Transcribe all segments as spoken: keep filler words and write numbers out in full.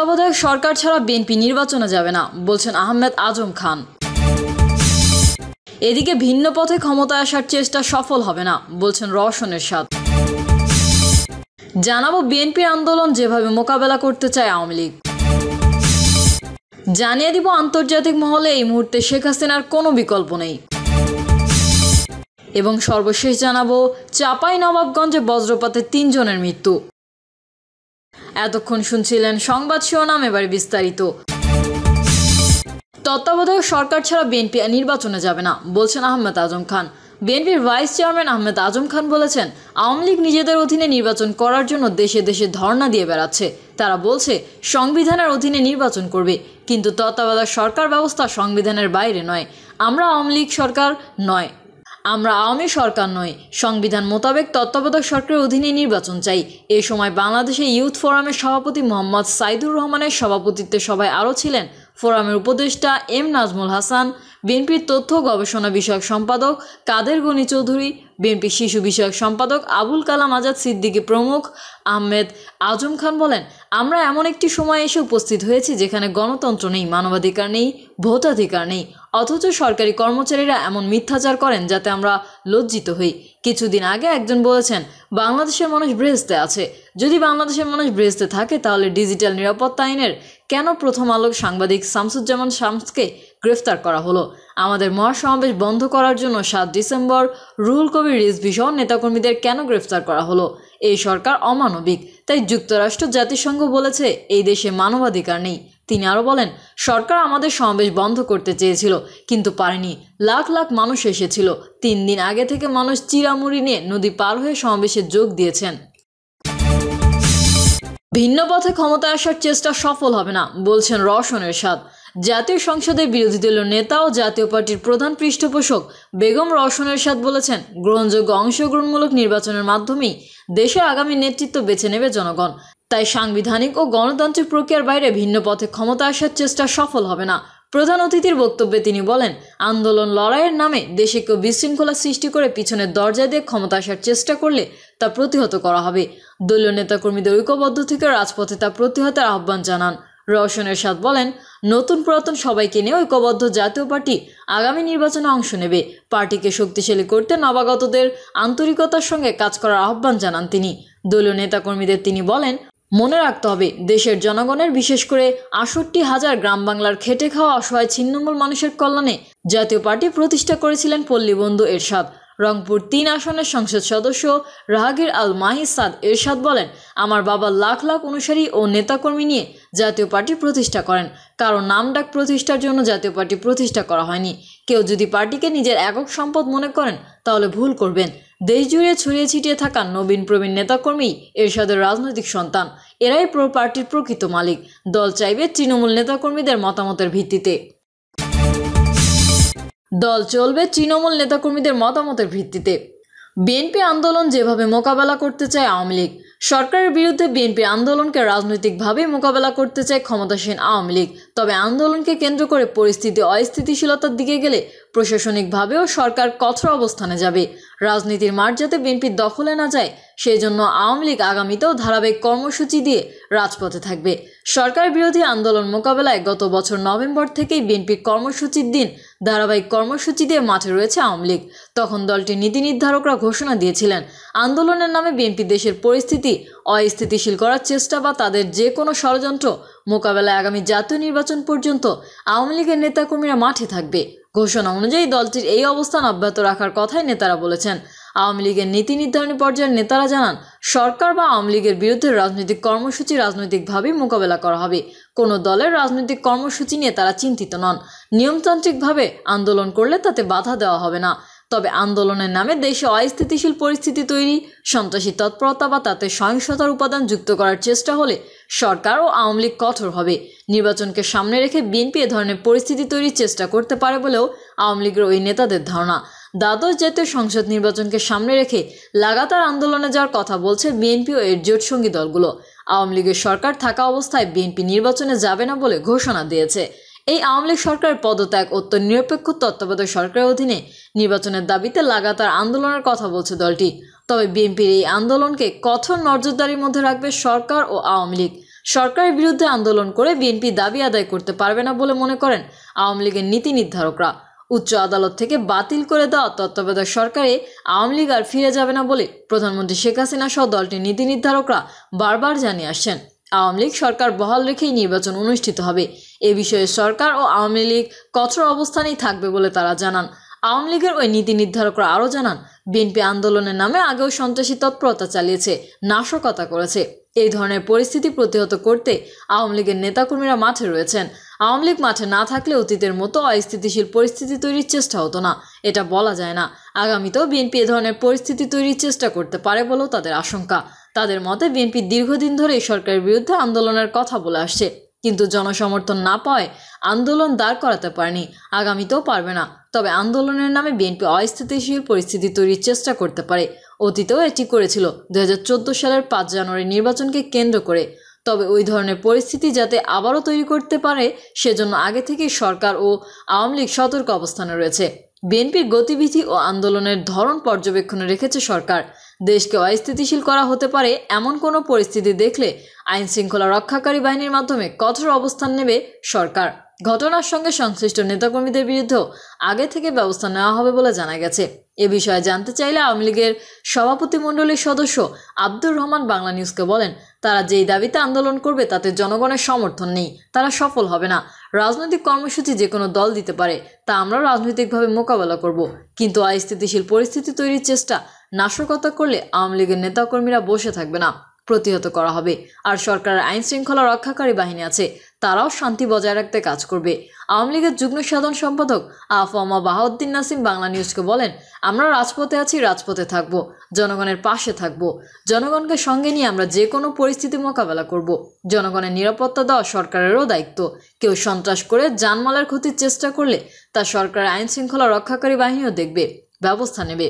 তত্ত্বাবধায়ক সরকার ছাড়া বিএনপি নির্বাচনে যাবে না বলছেন আহমেদ আজম খান। এদিকে ভিন্ন পথে ক্ষমতায় আসার চেষ্টা সফল হবে না বলছেন রওশন এরশাদ। জানাবো বিএনপির আন্দোলন যেভাবে মোকাবেলা করতে চায় আওয়ামী লীগ। জানিয়ে দিব আন্তর্জাতিক মহলে এই মুহূর্তে শেখ হাসিনার কোনো বিকল্প নেই। এবং সর্বশেষ জানাবো চাঁপাইনবাবগঞ্জে বজ্রপাতে তিনজনের মৃত্যু। এতক্ষণ শুনছিলেন সংবাদ শিরোনাম, এবারে বিস্তারিত। তত্ত্বাবধায়ক সরকার ছাড়া বিএনপি নির্বাচনে যাবে না বলছেন আহমেদ আজম খান। বিএনপির ভাইস চেয়ারম্যান আহমেদ আজম খান বলেছেন, আওয়ামী লীগ নিজেদের অধীনে নির্বাচন করার জন্য দেশে দেশে ধর্ণা দিয়ে বেড়াচ্ছে। তারা বলছে সংবিধানের অধীনে নির্বাচন করবে, কিন্তু তত্ত্বাবধায়ক সরকার ব্যবস্থা সংবিধানের বাইরে নয়। আমরা আওয়ামী লীগ সরকার নয়, আমরা আওয়ামী সরকার নই। সংবিধান মোতাবেক তত্ত্বাবধায়ক সরকারের অধীনে নির্বাচন চাই। এ সময় বাংলাদেশে ইউথ ফোরামের সভাপতি মোহাম্মদ সাইদুর রহমানের সভাপতিত্বে সভায় আরও ছিলেন ফোরামের উপদেষ্টা এম নাজমুল হাসান, বিএনপির তথ্য গবেষণা বিষয়ক সম্পাদক কাদের গনি চৌধুরী, বিএনপি শিশু বিষয়ক সম্পাদক আবুল কালাম আজাদ সিদ্দিকী প্রমুখ। আহমেদ আজম খান বলেন, আমরা এমন একটি সময় এসে উপস্থিত হয়েছি যেখানে গণতন্ত্র নেই, মানবাধিকার নেই, ভোটাধিকার নেই, অথচ সরকারি কর্মচারীরা এমন মিথ্যাচার করেন যাতে আমরা লজ্জিত হই। কিছুদিন আগে একজন বলেছেন বাংলাদেশের মানুষ বেহেশতে আছে। যদি বাংলাদেশের মানুষ বেহেশতে থাকে তাহলে ডিজিটাল নিরাপত্তা আইনের কেন প্রথম আলোক সাংবাদিক শামসুজ্জামান শামসকে গ্রেফতার করা হলো? আমাদের মহাসমাবেশ বন্ধ করার জন্য সাত ডিসেম্বর রুহুল কবির রিজভী সহ নেতাকর্মীদের কেন গ্রেফতার করা হলো? এই সরকার অমানবিক, তাই যুক্তরাষ্ট্র জাতিসংঘ বলেছে এই দেশে মানবাধিকার নেই। তিনি আরও বলেন, সরকার আমাদের সমাবেশ বন্ধ করতে চেয়েছিল কিন্তু পারেনি। লাখ লাখ মানুষ এসেছিল। তিন দিন আগে থেকে মানুষ চিরামুড়ি নিয়ে নদী পার হয়ে সমাবেশে যোগ দিয়েছেন। ভিন্ন পথে ক্ষমতায় আসার চেষ্টা সফল হবে না বলছেন রওশন এরশাদ। জাতীয় সংসদের বিরোধী দলীয় নেতা ও জাতীয় পার্টির প্রধান পৃষ্ঠপোষক বেগম রওশন এরশাদ বলেছেন, গ্রহণযোগ্য অংশগ্রহণমূলক নির্বাচনের মাধ্যমেই দেশের আগামী নেতৃত্ব বেছে নেবে জনগণ। তাই সাংবিধানিক ও গণতান্ত্রিক প্রক্রিয়ার বাইরে ভিন্ন পথে ক্ষমতা আসার চেষ্টা সফল হবে না। প্রধান অতিথির বক্তব্যে তিনি বলেন, আন্দোলন লড়াইয়ের নামে দেশে কেউ বিশৃঙ্খলা সৃষ্টি করে পিছনের দরজা দিয়ে ক্ষমতা আসার চেষ্টা করলে তা প্রতিহত করা হবে। দলীয় নেতাকর্মীদের ঐক্যবদ্ধ থেকে রাজপথে তা প্রতিহতের আহ্বান জানান। রওশন এরশাদ বলেন, নতুন পুরাতন সবাইকে নিয়ে ঐক্যবদ্ধ জাতীয় পার্টি আগামী নির্বাচনে অংশ নেবে। পার্টিকে শক্তিশালী করতে নবাগতদের আন্তরিকতার সঙ্গে কাজ করার আহ্বান জানান তিনি। দলীয় নেতাকর্মীদের তিনি বলেন, মনে রাখতে হবে দেশের জনগণের, বিশেষ করে আটষট্টি হাজার গ্রাম বাংলার খেটে খাওয়া অসহায় ছিন্নমূল মানুষের কল্যাণে জাতীয় পার্টি প্রতিষ্ঠা করেছিলেন পল্লীবন্ধু এরশাদ। রংপুর তিন আসনের সংসদ সদস্য রাহাগীর আল মাহিসাদ এরশাদ বলেন, আমার বাবা লাখ লাখ অনুসারী ও নেতাকর্মী নিয়ে জাতীয় পার্টি প্রতিষ্ঠা করেন। কারণ নাম ডাক প্রতিষ্ঠার জন্য জাতীয় পার্টি প্রতিষ্ঠা করা হয়নি। কেউ যদি পার্টিকে নিজের একক সম্পদ মনে করেন তাহলে ভুল করবেন। দেশ জুড়ে ছড়িয়ে ছিটিয়ে থাকা নবীন প্রবীণ নেতাকর্মী এরশাদের রাজনৈতিক সন্তান। এরাই প্রো পার্টির প্রকৃত মালিক। দল চাইবে তৃণমূল নেতাকর্মীদের মতামতের ভিত্তিতে। দল চলবে তৃণমূল নেতাকর্মীদের মতামতের ভিত্তিতে। বিএনপি আন্দোলন যেভাবে মোকাবেলা করতে চায় আওয়ামী লীগ। সরকারের বিরুদ্ধে বিএনপি আন্দোলনকে রাজনৈতিকভাবে মোকাবেলা করতে চায় ক্ষমতাসীন আওয়ামী লীগ। তবে আন্দোলনকে কেন্দ্র করে পরিস্থিতি অস্থিতিশীলতার দিকে গেলে প্রশাসনিকভাবেও সরকার কঠোর অবস্থানে যাবে। রাজনীতির মাঠ যাতে বিএনপির দখলে না যায় সেই জন্য আওয়ামী লীগ আগামীতেও ধারাবাহিক কর্মসূচি দিয়ে রাজপথে থাকবে। সরকার বিরোধী আন্দোলন মোকাবেলায় গত বছর নভেম্বর থেকেই বিএনপির কর্মসূচির দিন ধারাবাহিক কর্মসূচি দিয়ে মাঠে রয়েছে আওয়ামী লীগ। তখন দলটির নীতি নির্ধারকরা ঘোষণা দিয়েছিলেন, আন্দোলনের নামে বিএনপি দেশের পরিস্থিতি অস্থিতিশীল করার চেষ্টা বা তাদের যে কোনো ষড়যন্ত্র মোকাবেলায় আগামী জাতীয় নির্বাচন পর্যন্ত আওয়ামী লীগের নেতাকর্মীরা মাঠে থাকবে। ঘোষণা অনুযায়ী দলটির এই অবস্থান অব্যাহত রাখার কথাই নেতারা বলেছেন। আওয়ামী লীগের নীতি নির্ধারণী পর্যায়ের নেতারা জানান, সরকার বা আওয়ামী লীগের বিরুদ্ধে রাজনৈতিক কর্মসূচি রাজনৈতিকভাবেই মোকাবেলা করা হবে। কোনো দলের রাজনৈতিক কর্মসূচি নিয়ে তারা চিন্তিত নন। নিয়মতান্ত্রিকভাবে আন্দোলন করলে তাতে বাধা দেওয়া হবে না। তবে আন্দোলনের নামে দেশে অস্থিতিশীল পরিস্থিতি তৈরি, সন্ত্রাসী তৎপরতা বা তাতে সহিংসতার উপাদান যুক্ত করার চেষ্টা হলে সরকার ও আওয়ামী লীগ কঠোর হবে। নির্বাচনকে সামনে রেখে বিএনপি এ ধরনের পরিস্থিতি তৈরির চেষ্টা করতে পারে বলেও আওয়ামী লীগের ওই নেতাদের ধারণা। দ্বাদশ জাতীয় সংসদ নির্বাচনকে সামনে রেখে লাগাতার আন্দোলনে যাওয়ার কথা বলছে বিএনপি ও এর জোটসঙ্গী দলগুলো। আওয়ামী লীগের সরকার থাকা অবস্থায় বিএনপি নির্বাচনে যাবে না বলে ঘোষণা দিয়েছে। এই আওয়ামী লীগ সরকারের পদত্যাগ অত্যন্ত নিরপেক্ষ তত্ত্বাবধায়ক সরকারের অধীনে নির্বাচনের দাবিতে লাগাতার আন্দোলনের কথা বলছে দলটি। তবে বিএনপির এই আন্দোলনকে কঠোর নজরদারির মধ্যে রাখবে সরকার ও আওয়ামী লীগ। সরকারের বিরুদ্ধে আন্দোলন করে বিএনপি দাবি আদায় করতে পারবে না বলে মনে করেন আওয়ামী লীগের নীতি নির্ধারকরা। উচ্চ আদালত থেকে বাতিল করে দেওয়া তত্ত্বাবধায়ক সরকারে আওয়ামী লীগ আর ফিরে যাবে না বলে প্রধানমন্ত্রী শেখ হাসিনা সহ দলটির নীতি নির্ধারকরা বারবার জানিয়ে আসছেন। আওয়ামী লীগ সরকার বহাল রেখেই নির্বাচন অনুষ্ঠিত হবে। এ বিষয়ে সরকার ও আওয়ামী লীগ কঠোর অবস্থানেই থাকবে বলে তারা জানান। আওয়ামী লীগের ওই নীতি নির্ধারকরা আরও জানান, বিএনপি আন্দোলনের নামে আগেও সন্ত্রাসী তৎপরতা চালিয়েছে, নাশকতা করেছে। এই ধরনের পরিস্থিতি প্রতিহত করতে আওয়ামী লীগের নেতাকর্মীরা মাঠে রয়েছেন। আওয়ামী লীগ মাঠে না থাকলে অতীতের মতো অস্থিতিশীল পরিস্থিতি তৈরির চেষ্টা হতো না, এটা বলা যায় না। আগামীতেও বিএনপি এ ধরনের পরিস্থিতি তৈরির চেষ্টা করতে পারে বলেও তাদের আশঙ্কা। তাদের মতে বিএনপি দীর্ঘদিন ধরে সরকারের বিরুদ্ধে আন্দোলনের কথা বলে আসছে, কিন্তু জনসমর্থন না পাওয়ায় আন্দোলন দাঁড় করাতে পারেনি, আগামীতেও পারবে না। তবে আন্দোলনের নামে বিএনপি অস্থিতিশীল পরিস্থিতি তৈরির চেষ্টা করতে পারে। অতীতেও এটি করেছিল দুই হাজার চোদ্দো সালের পাঁচ জানুয়ারি নির্বাচনকে কেন্দ্র করে। তবে ওই ধরনের পরিস্থিতি যাতে আবারও তৈরি করতে পারে সেজন্য আগে থেকেই সরকার ও আওয়ামী লীগ সতর্ক অবস্থানে রয়েছে। বিএনপির গতিবিধি ও আন্দোলনের ধরন পর্যবেক্ষণে রেখেছে সরকার। দেশকে অস্থিতিশীল করা হতে পারে এমন কোনো পরিস্থিতি দেখলে আইন শৃঙ্খলা রক্ষাকারী বাহিনীর মাধ্যমে কঠোর অবস্থান নেবে সরকার। ঘটনার সঙ্গে সংশ্লিষ্ট নেতাকর্মীদের বিরুদ্ধেও আগে থেকে ব্যবস্থা নেওয়া হবে বলে জানা গেছে। এ বিষয়ে জানতে চাইলে আওয়ামী লীগের সভাপতিমণ্ডলীর সদস্য আব্দুর রহমান বাংলা নিউজকে বলেন, তারা যেই দাবিতে আন্দোলন করবে তাতে জনগণের সমর্থন নেই, তারা সফল হবে না। রাজনৈতিক কর্মসূচি যে কোনো দল দিতে পারে, তা আমরা রাজনৈতিকভাবে মোকাবেলা করব, কিন্তু অস্থিতিশীল পরিস্থিতি তৈরির চেষ্টা, নাশকতা করলে আওয়ামী লীগের নেতাকর্মীরা বসে থাকবে না, প্রতিহত করা হবে। আর সরকারের আইন শৃঙ্খলা রক্ষাকারী বাহিনী আছে, তারাও শান্তি বজায় রাখতে কাজ করবে। আওয়ামী লীগের যুগ্ম সাধারণ সম্পাদক আফওয়ামা বাহাউদ্দিন নাসিম বাংলা নিউজকে বলেন, আমরা রাজপথে আছি, রাজপথে থাকব, জনগণের পাশে থাকব। জনগণকে সঙ্গে নিয়ে আমরা যে কোনো পরিস্থিতি মোকাবেলা করব। জনগণের নিরাপত্তা দেওয়া সরকারেরও দায়িত্ব। কেউ সন্ত্রাস করে জানমালের ক্ষতির চেষ্টা করলে তা সরকারের আইন শৃঙ্খলা রক্ষাকারী বাহিনীও দেখবে, ব্যবস্থা নেবে।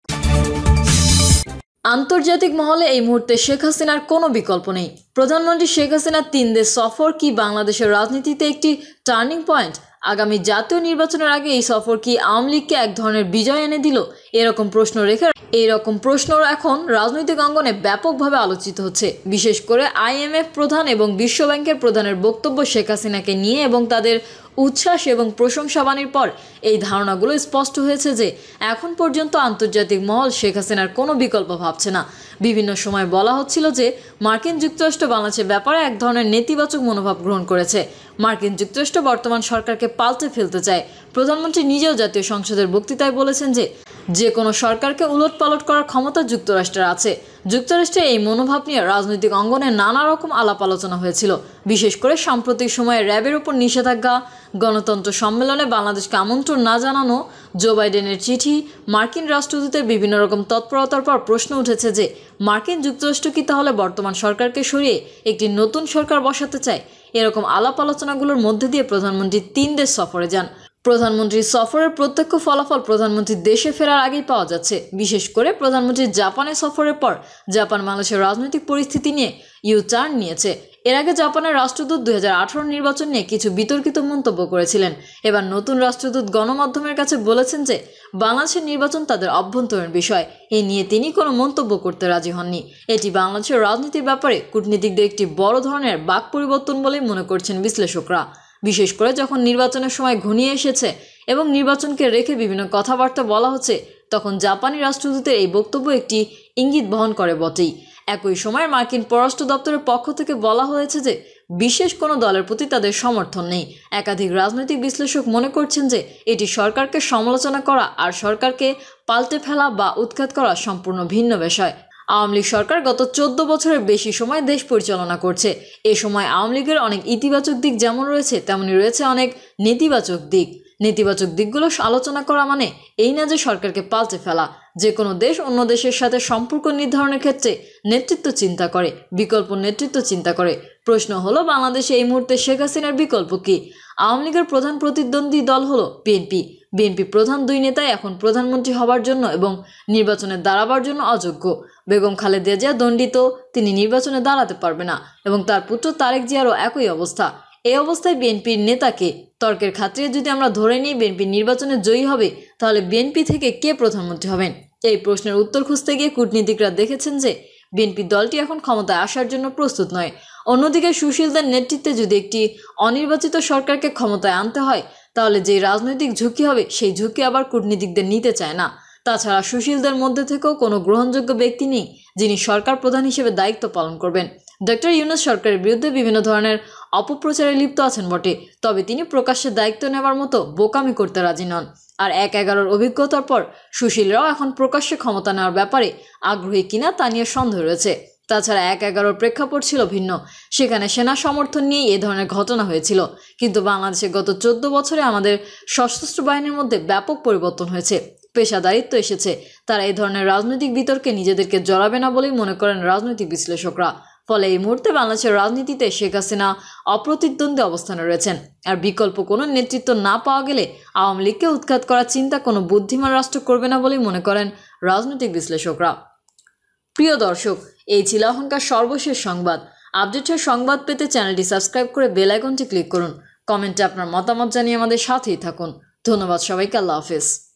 আন্তর্জাতিক মহলে এই মুহূর্তে শেখ হাসিনার কোনো বিকল্প নেই। প্রধানমন্ত্রী শেখ হাসিনার তিন দেশ সফর কি বাংলাদেশের রাজনীতিতে একটি টার্নিং পয়েন্ট? আগামী জাতীয় নির্বাচনের আগে এই সফর কি আওয়ামী লীগকে এক ধরনের বিজয় এনে দিল? এরকম প্রশ্ন রেখে এইরকম প্রশ্ন এখন রাজনৈতিক অঙ্গনে ব্যাপকভাবে আলোচিত হচ্ছে। বিশেষ করে আইএমএফ প্রধান এবং বিশ্ব ব্যাংকের প্রধানের বক্তব্য শেখ হাসিনাকে নিয়ে এবং তাদের উচ্ছ্বাস এবং প্রশংসাবাণীর পর এই ধারণাগুলো স্পষ্ট হয়েছে যে এখন পর্যন্ত আন্তর্জাতিক মহল শেখ হাসিনার কোনো বিকল্প ভাবছে না। বিভিন্ন সময় বলা হচ্ছিল যে মার্কিন যুক্তরাষ্ট্র বাংলাদেশের ব্যাপারে এক ধরনের নেতিবাচক মনোভাব গ্রহণ করেছে। মার্কিন যুক্তরাষ্ট্র বর্তমান সরকারকে পাল্টে ফেলতে চায়। প্রধানমন্ত্রী নিজেও জাতীয় সংসদের বক্তৃতায় বলেছেন যে যে কোনো সরকারকে উলটপালট করার ক্ষমতা যুক্তরাষ্ট্রের আছে। যুক্তরাষ্ট্রের এই মনোভাব নিয়ে রাজনৈতিক অঙ্গনে নানা রকম আলাপ আলোচনা হয়েছিল। বিশেষ করে সাম্প্রতিক সময়ে র্যাবের উপর নিষেধাজ্ঞা, গণতন্ত্র সম্মেলনে বাংলাদেশকে আমন্ত্রণ না জানানো, জো বাইডেনের চিঠি, মার্কিন রাষ্ট্রদূতের বিভিন্ন রকম তৎপরতার পর প্রশ্ন উঠেছে যে মার্কিন যুক্তরাষ্ট্র কি তাহলে বর্তমান সরকারকে সরিয়ে একটি নতুন সরকার বসাতে চায়? এরকম আলাপ আলোচনাগুলোর মধ্যে দিয়ে প্রধানমন্ত্রী তিন দেশ সফরে যান। প্রধানমন্ত্রীর সফরের প্রত্যক্ষ ফলাফল প্রধানমন্ত্রীর দেশে ফেরার আগেই পাওয়া যাচ্ছে। বিশেষ করে প্রধানমন্ত্রীর জাপানে সফরের পর জাপান বাংলাদেশের রাজনৈতিক পরিস্থিতি নিয়ে ইউ টার্ন নিয়েছে। এর আগে জাপানের রাষ্ট্রদূত দুই হাজার আঠারো নির্বাচন নিয়ে কিছু বিতর্কিত মন্তব্য করেছিলেন। এবার নতুন রাষ্ট্রদূত গণমাধ্যমের কাছে বলেছেন যে বাংলাদেশের নির্বাচন তাদের অভ্যন্তরীণ বিষয়, এ নিয়ে তিনি কোনো মন্তব্য করতে রাজি হননি। এটি বাংলাদেশের রাজনীতির ব্যাপারে কূটনীতিকদের একটি বড় ধরনের বাক পরিবর্তন বলেই মনে করছেন বিশ্লেষকরা। বিশেষ করে যখন নির্বাচনের সময় ঘনিয়ে এসেছে এবং নির্বাচনকে রেখে বিভিন্ন কথাবার্তা বলা হচ্ছে, তখন জাপানি রাষ্ট্রদূতের এই বক্তব্য একটি ইঙ্গিত বহন করে বটেই। একই সময় মার্কিন পররাষ্ট্র দপ্তরের পক্ষ থেকে বলা হয়েছে যে বিশেষ কোনো দলের প্রতি তাদের সমর্থন নেই। একাধিক রাজনৈতিক বিশ্লেষক মনে করছেন যে এটি সরকারকে সমালোচনা করা আর সরকারকে পাল্টে ফেলা বা উৎখাত করা সম্পূর্ণ ভিন্ন বিষয়। আওয়ামী লীগ সরকার গত চোদ্দ বছরের বেশি সময় দেশ পরিচালনা করছে। এ সময় আওয়ামী লীগের অনেক ইতিবাচক দিক যেমন রয়েছে, তেমনি রয়েছে অনেক নেতিবাচক দিক। নেতিবাচক দিকগুলো আলোচনা করা মানে এই না যে সরকারকে পাল্টে ফেলা। যে কোনো দেশ অন্য দেশের সাথে সম্পর্ক নির্ধারণের ক্ষেত্রে নেতৃত্ব চিন্তা করে, বিকল্প নেতৃত্ব চিন্তা করে। প্রশ্ন হলো বাংলাদেশে এই মুহূর্তে শেখ হাসিনার বিকল্প কি? আওয়ামী লীগের প্রধান প্রতিদ্বন্দ্বী দল হলো বিএনপি। বিএনপি প্রধান দুই নেতাই এখন প্রধানমন্ত্রী হবার জন্য এবং নির্বাচনে দাঁড়াবার জন্য অযোগ্য। বেগম খালেদা জিয়া দণ্ডিত, তিনি নির্বাচনে দাঁড়াতে পারবে না এবং তার পুত্র তারেক জিয়ারও একই অবস্থা। এই অবস্থায় বিএনপির নেতাকে তর্কের খাতিরে যদি আমরা ধরে নিই বিএনপি নির্বাচনে জয়ী হবে, তাহলে বিএনপি থেকে কে প্রধানমন্ত্রী হবেন? এই প্রশ্নের উত্তর খুঁজতে গিয়ে কূটনীতিকরা দেখেছেন যে বিএনপি দলটি এখন ক্ষমতায় আসার জন্য প্রস্তুত নয়। অন্যদিকে সুশীলদের নেতৃত্বে যদি একটি অনির্বাচিত সরকারকে ক্ষমতায় আনতে হয় তাহলে যে রাজনৈতিক ঝুঁকি হবে সেই ঝুঁকি আবার কূটনীতিকদের নিতে চায় না। তাছাড়া সুশীলদের মধ্যে থেকেও কোনো গ্রহণযোগ্য ব্যক্তি নেই যিনি সরকার প্রধান হিসেবে দায়িত্ব পালন করবেন। ডক্টর ইউনূস সরকারের বিরুদ্ধে বিভিন্ন ধরনের অপপ্রচারে লিপ্ত আছেন বটে, তবে তিনি প্রকাশ্যে দায়িত্ব নেওয়ার মতো বোকামি করতে রাজি নন। আর এক এগারোর অভিজ্ঞতার পর সুশীলরাও এখন প্রকাশ্যে ক্ষমতা নেওয়ার ব্যাপারে আগ্রহী কিনা তা নিয়ে সন্দেহ রয়েছে। তাছাড়া এক এগারোর প্রেক্ষাপট ছিল ভিন্ন, সেখানে সেনা সমর্থন নিয়েই এ ধরনের ঘটনা হয়েছিল। কিন্তু বাংলাদেশে গত চোদ্দ বছরে আমাদের সশস্ত্র বাহিনীর মধ্যে ব্যাপক পরিবর্তন হয়েছে, পেশাদারিত্ব এসেছে। তারা এই ধরনের রাজনৈতিক বিতর্কে নিজেদেরকে জড়াবে না বলেই মনে করেন রাজনৈতিক বিশ্লেষকরা। ফলে এই মুহূর্তে বাংলাদেশের রাজনীতিতে শেখ হাসিনা অপ্রতিদ্বন্দ্বী অবস্থানে রয়েছেন। আর বিকল্প কোনো নেতৃত্ব না পাওয়া গেলে আওয়ামী লীগকে উৎখাত করার চিন্তা কোনো বুদ্ধিমান রাষ্ট্র করবে না বলেই মনে করেন রাজনৈতিক বিশ্লেষকরা। প্রিয় দর্শক, এই ছিল এখনকার সর্বশেষ সংবাদ। আপডেটের সংবাদ পেতে চ্যানেলটি সাবস্ক্রাইব করে বেল আইকনটি ক্লিক করুন। কমেন্টে আপনার মতামত জানিয়ে আমাদের সাথেই থাকুন। ধন্যবাদ সবাইকে। আল্লাহ হাফেজ।